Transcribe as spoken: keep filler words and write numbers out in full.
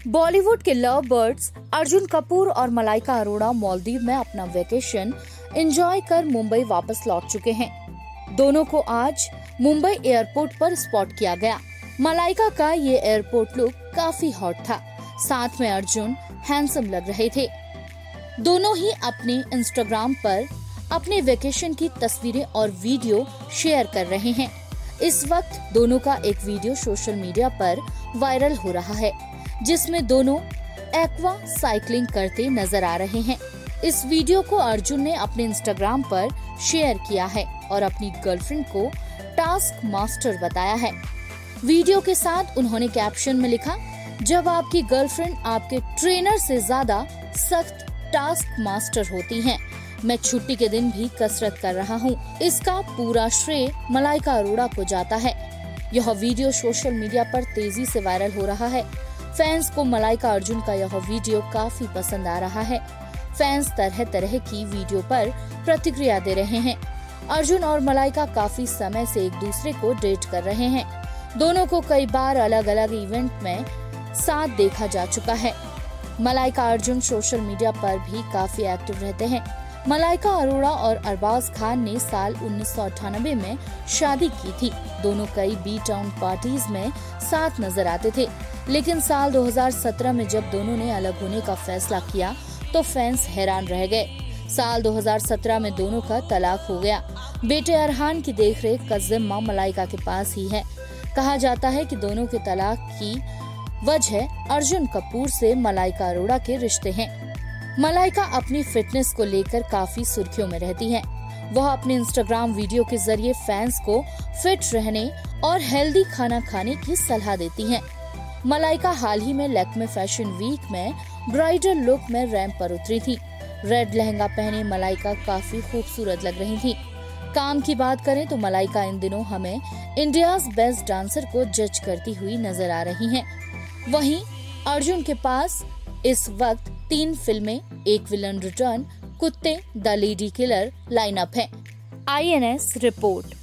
बॉलीवुड के love birds Arjun Kapoor और मलाइका अरोड़ा मालदीव में अपना वेकेशन एंजॉय कर मुंबई वापस लौट चुके हैं। दोनों को आज मुंबई एयरपोर्ट पर स्पॉट किया गया। मलाइका का ये एयरपोर्ट लुक काफी हॉट था, साथ में अर्जुन हैंडसम लग रहे थे। दोनों ही अपने इंस्टाग्राम पर अपने वेकेशन की तस्वीरें और वीडियो शेयर कर रहे हैं। इस वक्त दोनों का एक वीडियो सोशल मीडिया पर वायरल हो रहा है, जिसमें दोनों एक्वा साइकिलिंग करते नजर आ रहे हैं। इस वीडियो को अर्जुन ने अपने इंस्टाग्राम पर शेयर किया है और अपनी गर्लफ्रेंड को टास्क मास्टर बताया है। वीडियो के साथ उन्होंने कैप्शन में लिखा, जब आपकी गर्लफ्रेंड आपके ट्रेनर से ज्यादा सख्त टास्क मास्टर होती हैं, मैं छुट्टी के दिन भी कसरत कर रहा हूँ। इसका पूरा श्रेय मलाइका अरोड़ा को जाता है। यह वीडियो सोशल मीडिया पर तेजी से वायरल हो रहा है। फैंस को मलाइका अर्जुन का यह वीडियो काफी पसंद आ रहा है। फैंस तरह तरह की वीडियो पर प्रतिक्रिया दे रहे हैं। अर्जुन और मलाइका काफी समय से एक दूसरे को डेट कर रहे हैं। दोनों को कई बार अलग अलग इवेंट में साथ देखा जा चुका है। मलाइका अर्जुन सोशल मीडिया पर भी काफी एक्टिव रहते हैं। मलाइका अरोड़ा और अरबाज खान ने साल उन्नीस सौ अट्ठानबे में शादी की थी। दोनों कई बी टाउन पार्टीज में साथ नजर आते थे, लेकिन साल दो हज़ार सत्रह में जब दोनों ने अलग होने का फैसला किया तो फैंस हैरान रह गए। साल दो हज़ार सत्रह में दोनों का तलाक हो गया। बेटे अरहान की देखरेख का जिम्मा मलाइका के पास ही है। कहा जाता है कि दोनों के तलाक की वजह अर्जुन कपूर से मलाइका अरोड़ा के रिश्ते हैं। मलाइका अपनी फिटनेस को लेकर काफी सुर्खियों में रहती हैं। वह अपने इंस्टाग्राम वीडियो के जरिए फैंस को फिट रहने और हेल्दी खाना खाने की सलाह देती हैं। मलाइका हाल ही में लैक्मे फैशन वीक में ब्राइडल लुक में रैंप पर उतरी थी। रेड लहंगा पहने मलाइका काफी खूबसूरत लग रही थी। काम की बात करें तो मलाइका इन दिनों हमें इंडियाज बेस्ट डांसर को जज करती हुई नजर आ रही हैं। वहीं अर्जुन के पास इस वक्त तीन फिल्में, एक विलन रिटर्न, कुत्ते, द लेडी किलर लाइनअप है। I N S report.